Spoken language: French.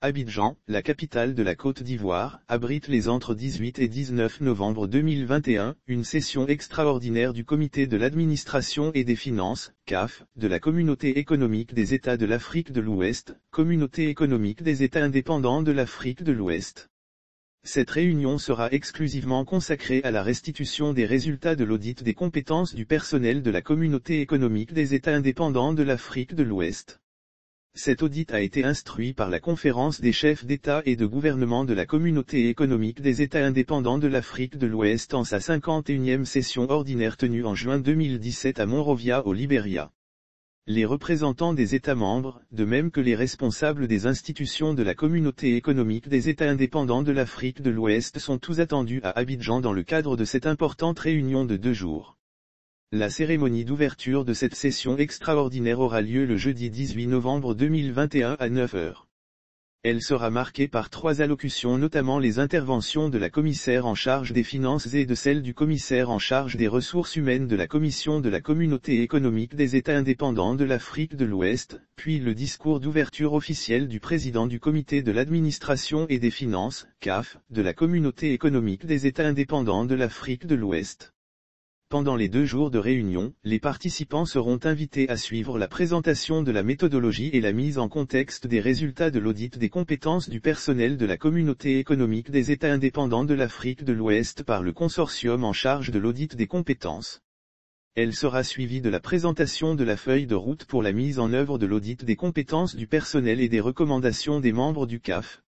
Abidjan, la capitale de la Côte d'Ivoire, abrite les entre 18 et 19 novembre 2021, une session extraordinaire du Comité de l'administration et des finances, CAF, de la Communauté économique des États de l'Afrique de l'Ouest, Communauté économique des États indépendants de l'Afrique de l'Ouest. Cette réunion sera exclusivement consacrée à la restitution des résultats de l'audit des compétences du personnel de la Communauté économique des États indépendants de l'Afrique de l'Ouest. Cet audit a été instruit par la Conférence des chefs d'État et de gouvernement de la Communauté économique des États indépendants de l'Afrique de l'Ouest en sa 51e session ordinaire tenue en juin 2017 à Monrovia au Libéria. Les représentants des États membres, de même que les responsables des institutions de la Communauté économique des États indépendants de l'Afrique de l'Ouest sont tous attendus à Abidjan dans le cadre de cette importante réunion de 2 jours. La cérémonie d'ouverture de cette session extraordinaire aura lieu le jeudi 18 novembre 2021 à 9 h. Elle sera marquée par 3 allocutions, notamment les interventions de la commissaire en charge des finances et de celle du commissaire en charge des ressources humaines de la Commission de la Communauté économique des États indépendants de l'Afrique de l'Ouest, puis le discours d'ouverture officiel du président du Comité de l'administration et des finances, CAF, de la Communauté économique des États indépendants de l'Afrique de l'Ouest. Pendant les 2 jours de réunion, les participants seront invités à suivre la présentation de la méthodologie et la mise en contexte des résultats de l'audit des compétences du personnel de la Communauté économique des États indépendants de l'Afrique de l'Ouest par le consortium en charge de l'audit des compétences. Elle sera suivie de la présentation de la feuille de route pour la mise en œuvre de l'audit des compétences du personnel et des recommandations des membres du CAF,